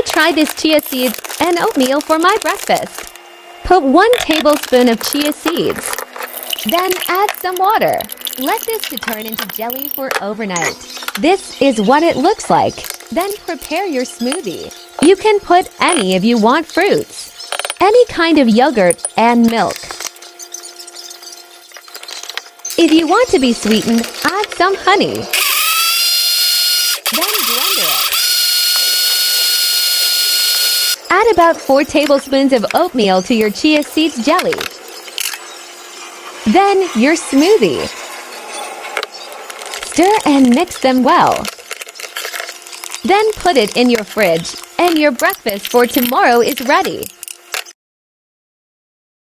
try this chia seeds and oatmeal for my breakfast. Put 1 tablespoon of chia seeds. Then add some water. Let this to turn into jelly for overnight. This is what it looks like. Then prepare your smoothie. You can put any if you want fruits, any kind of yogurt and milk. If you want to be sweetened, add some honey. Then blend it. Add about 4 tablespoons of oatmeal to your chia seeds jelly. Then your smoothie. Stir and mix them well. Then put it in your fridge, and your breakfast for tomorrow is ready.